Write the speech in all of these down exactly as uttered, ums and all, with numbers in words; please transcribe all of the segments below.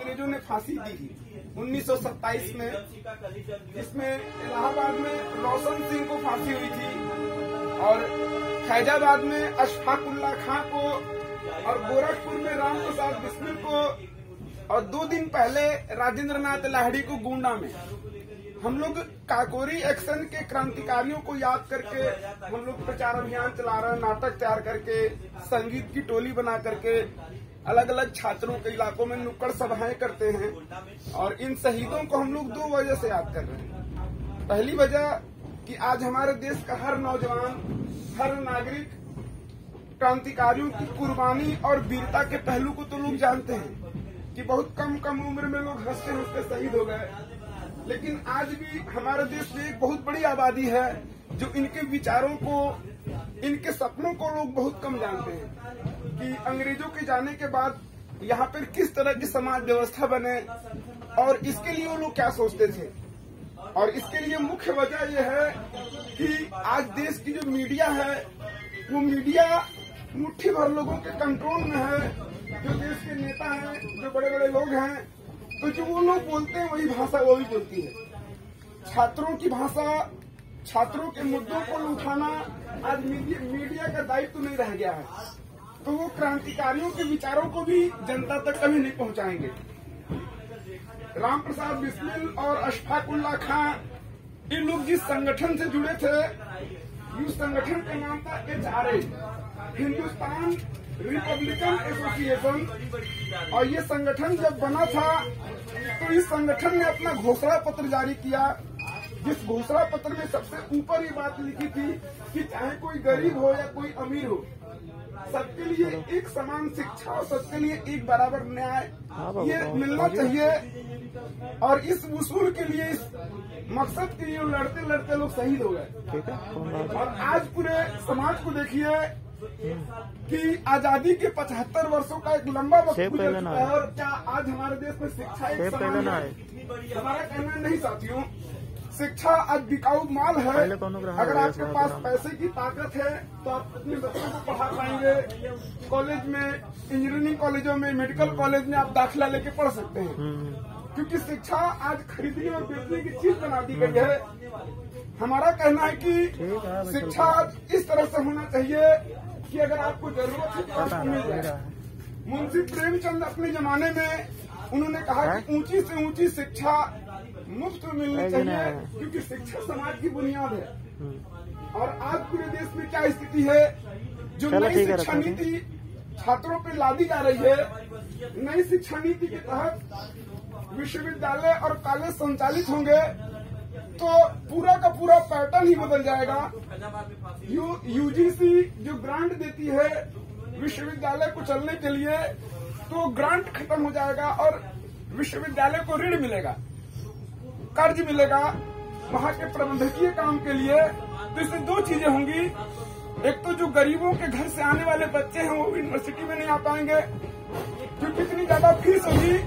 अंग्रेजों ने फांसी दी थी उन्नीस सौ सत्ताईस में, जिसमें इलाहाबाद में रोशन सिंह को फांसी हुई थी और फैजाबाद में अशफाक उल्लाह खां को और गोरखपुर में राम प्रसाद बिस्मिल को और दो दिन पहले राजेंद्र नाथ लाहिड़ी को गोंडा में। हम लोग काकोरी एक्शन के क्रांतिकारियों को याद करके हम लोग प्रचार अभियान चला रहे हैं, नाटक तैयार करके, संगीत की टोली बना करके अलग अलग छात्रों के इलाकों में नुक्कड़ सभाएं करते हैं और इन शहीदों को हम लोग दो वजह से याद कर रहे हैं। पहली वजह कि आज हमारे देश का हर नौजवान, हर नागरिक क्रांतिकारियों की कुर्बानी और वीरता के पहलू को तो लोग जानते हैं कि बहुत कम कम उम्र में लोग हंसते हंसते शहीद हो गए, लेकिन आज भी हमारे देश में एक बहुत बड़ी आबादी है जो इनके विचारों को, इनके सपनों को लोग बहुत कम जानते हैं कि अंग्रेजों के जाने के बाद यहाँ पर किस तरह की समाज व्यवस्था बने और इसके लिए वो लोग क्या सोचते थे। और इसके लिए मुख्य वजह यह है कि आज देश की जो मीडिया है वो मीडिया मुट्ठी भर लोगों के कंट्रोल में है, जो देश के नेता हैं, जो बड़े बड़े लोग हैं, तो जो वो लोग बोलते हैं वही भाषा वो भी बोलती है। छात्रों की भाषा, छात्रों के मुद्दों को उठाना आज मीडिया, मीडिया का दायित्व तो नहीं रह गया है, तो वो क्रांतिकारियों के विचारों को भी जनता तक कभी नहीं पहुंचाएंगे। राम प्रसाद बिस्मिल और अशफाक उल्लाह खां, इन लोग जिस संगठन से जुड़े थे, उस संगठन का नाम था H R A, Hindustan Republican Association. और ये संगठन जब बना था तो इस संगठन ने अपना घोषणा पत्र जारी किया, जिस घोषणा पत्र में सबसे ऊपर ये बात लिखी थी कि चाहे कोई गरीब हो या कोई अमीर हो, सबके लिए एक समान शिक्षा और सबके लिए एक बराबर न्याय ये मिलना चाहिए। और इस वसूल के लिए, इस मकसद के लिए लड़ते लड़ते लोग शहीद हो गए। और आज पूरे समाज को देखिए कि आजादी के पचहत्तर वर्षों का एक लंबा वक्त गुजर चुका है और क्या आज हमारे देश में शिक्षा एक समान है? हमारा कहना नहीं साथियों, शिक्षा आज बिकाऊ माल है। अगर आपके पास पैसे की ताकत है तो आप अपने बच्चों को पढ़ा पाएंगे। कॉलेज में, इंजीनियरिंग कॉलेजों में, मेडिकल कॉलेज में आप दाखिला लेके पढ़ सकते हैं, क्योंकि शिक्षा आज खरीदने और बेचने की चीज बना दी गई है। हमारा कहना है कि शिक्षा आज इस तरह से होना चाहिए कि अगर आपको जरूरत है तो आपको मिल जाए। मुंशी प्रेमचंद अपने जमाने में उन्होंने कहा कि ऊंची से ऊंची शिक्षा मुफ्त में मिलनी चाहिए, क्योंकि शिक्षा समाज की बुनियाद है। और आज पूरे देश में क्या स्थिति है, जो नई शिक्षा नीति छात्रों पे लादी जा रही है, नई शिक्षा नीति के तहत विश्वविद्यालय और कॉलेज संचालित होंगे तो पूरा का पूरा पैटर्न ही बदल जाएगा। यू यूजीसी जो ग्रांट देती है विश्वविद्यालय को चलने के लिए, तो ग्रांट खत्म हो जाएगा और विश्वविद्यालय को ऋण मिलेगा, कर्ज मिलेगा वहाँ के प्रबंधकीय काम के लिए। तो इसमें दो चीजें होंगी, एक तो जो गरीबों के घर से आने वाले बच्चे हैं वो यूनिवर्सिटी में नहीं आ पाएंगे क्योंकि इतनी ज्यादा फीस होगी,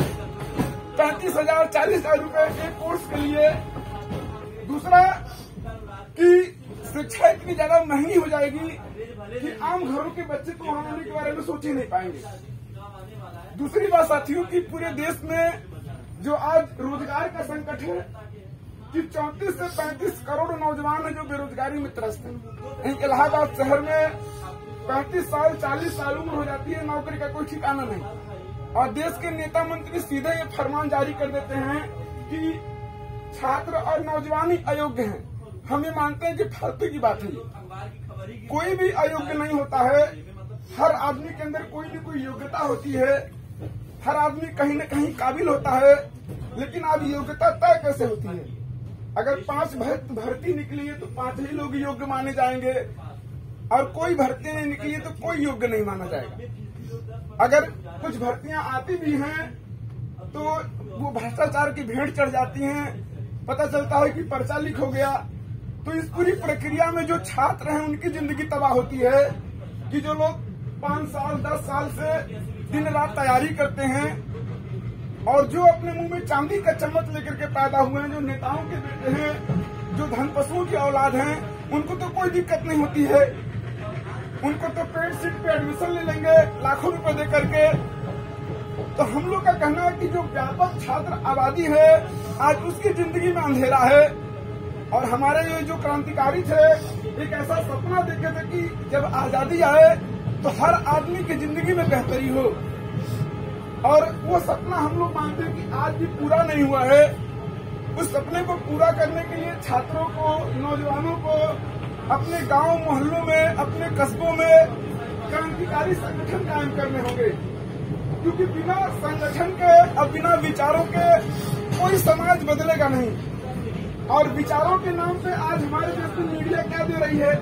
पैंतीस हजार चालीस हजार रूपये एक कोर्स के लिए। दूसरा कि शिक्षा इतनी ज्यादा महंगी हो जाएगी कि आम घरों के बच्चे तो वहां आने के बारे में सोच ही नहीं पाएंगे। दूसरी बात साथियों की पूरे देश में जो आज रोजगार का संकट है कि चौंतीस से पैंतीस करोड़ नौजवान हैं जो बेरोजगारी में त्रस्त हैं। इलाहाबाद शहर में पैंतीस साल चालीस साल उम्र हो जाती है, नौकरी का कोई ठिकाना नहीं। और देश के नेता मंत्री सीधे ये फरमान जारी कर देते हैं कि छात्र और नौजवान ही अयोग्य हैं। हम ये मानते हैं कि फालतू की बात है, कोई भी अयोग्य नहीं होता है। हर आदमी के अंदर कोई न कोई योग्यता होती है, हर आदमी कहीं न कहीं काबिल होता है। लेकिन अब योग्यता तय कैसे होती है? अगर पांच भर्ती निकली है तो पांच ही लोग योग्य माने जाएंगे और कोई भर्ती नहीं निकली है तो कोई योग्य नहीं माना जाएगा। अगर कुछ भर्तियां आती भी हैं तो वो भ्रष्टाचार की भेंट चढ़ जाती हैं, पता चलता है कि पर्चा लीक हो गया। तो इस पूरी प्रक्रिया में जो छात्र हैं उनकी जिंदगी तबाह होती है कि जो लोग पांच साल दस साल से दिन रात तैयारी करते हैं और जो अपने मुंह में चांदी का चम्मच लेकर के पैदा हुए हैं, जो नेताओं के बेटे हैं, जो धन पशुओं की औलाद हैं, उनको तो कोई दिक्कत नहीं होती है। उनको तो पेड सीट पे एडमिशन ले लेंगे लाखों रुपए दे करके तो हम लोग का कहना है कि जो व्यापक छात्र आबादी है आज उसकी जिंदगी में अंधेरा है। और हमारे ये जो क्रांतिकारी थे एक ऐसा सपना देखे थे कि जब आजादी आए तो हर आदमी की जिंदगी में बेहतरी हो, और वो सपना हम लोग मानते हैं कि आज भी पूरा नहीं हुआ है। उस सपने को पूरा करने के लिए छात्रों को, नौजवानों को अपने गांव मोहल्लों में, अपने कस्बों में क्रांतिकारी संगठन कायम करने होंगे, क्योंकि बिना संगठन के और बिना विचारों के कोई समाज बदलेगा नहीं। और विचारों के नाम पे आज हमारे देश में मीडिया क्या दे रही है,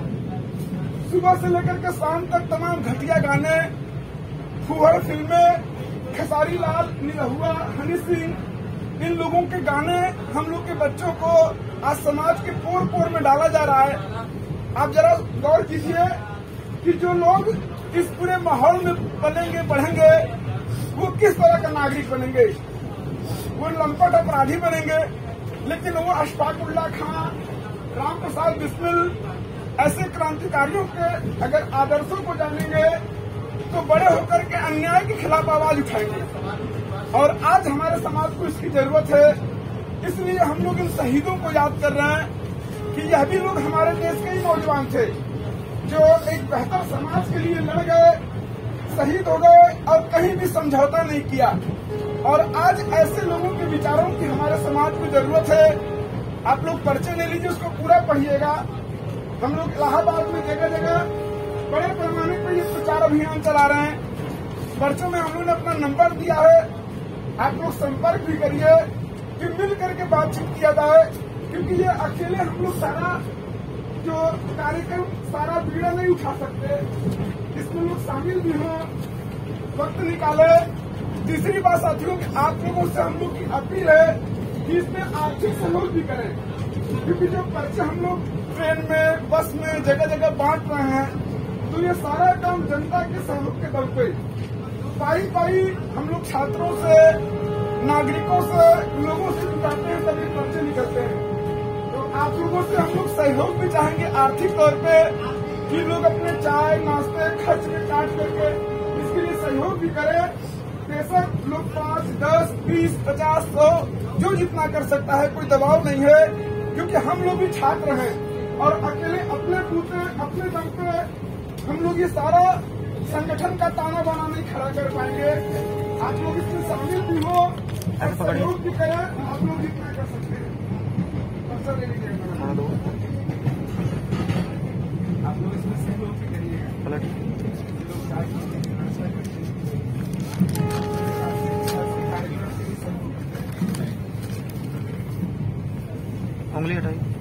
सुबह से लेकर के शाम तक तमाम घटिया गाने, फुहड़ फिल्में, खेसारी लाल, निरहुआ, हनी सिंह, इन लोगों के गाने हम लोग के बच्चों को आज समाज के पोर पोर में डाला जा रहा है। आप जरा गौर कीजिए कि जो लोग इस पूरे माहौल में पलेंगे बढ़ेंगे वो किस तरह का नागरिक बनेंगे। वो लंपट अपराधी बनेंगे, लेकिन वो अशफाक उल्लाह खां, राम प्रसाद बिस्मिल ऐसे क्रांतिकारियों के अगर आदर्शों को जानेंगे तो बड़े होकर के अन्याय के खिलाफ आवाज उठाएंगे। और आज हमारे समाज को इसकी जरूरत है, इसलिए हम लोग इन शहीदों को याद कर रहे हैं कि यह भी लोग हमारे देश के ही नौजवान थे जो एक बेहतर समाज के लिए लड़ गए, शहीद हो गए और कहीं भी समझौता नहीं किया। और आज ऐसे लोगों के विचारों की हमारे समाज को जरूरत है। आप लोग पर्चे ले लीजिए, उसको पूरा पढ़िएगा। हम लोग इलाहाबाद में जगह जगह बड़े पैमाने पर ये प्रचार अभियान चला रहे हैं। पर्चों में हम लोगों ने अपना नंबर दिया है, आप लोग संपर्क भी करिए कि मिल करके बातचीत किया जाए, क्योंकि ये अकेले हम लोग सारा जो कार्यक्रम, सारा बीड़ा नहीं उठा सकते। इसमें लोग शामिल भी हों, वक्त निकाले। तीसरी बात साथियों, आप लोगों से हम लोग की अपील है कि इसमें आर्थिक सहयोग भी करें, क्योंकि जो पर्चे हम लोग ट्रेन में, बस में जगह जगह बांट रहे हैं तो ये सारा काम जनता के सहयोग के बल पे पाई पाई हम लोग छात्रों से, नागरिकों से, लोगों से जुटाते हैं, तभी पर्चे निकलते हैं। तो आप लोगों से हम लोग सहयोग भी चाहेंगे आर्थिक तौर पे कि लोग अपने चाय नाश्ते खर्च में काट करके इसके लिए सहयोग भी करें। बेशक लोग पाँच, दस, बीस, पचास, सौ जो जितना कर सकता है, कोई दबाव नहीं है, क्योंकि हम लोग भी छात्र हैं और अकेले अपने बूते, अपने दम पे हम लोग ये सारा संगठन का ताना बाना नहीं खड़ा कर पाएंगे। आप लोग इसमें शामिल भी हो और सहयोग भी करें, आप लोग जितना कर सकते हैं। अवसर ले लीजिए, आप लोग इसमें सहयोग भी करिएगा। उंगली हटाइए।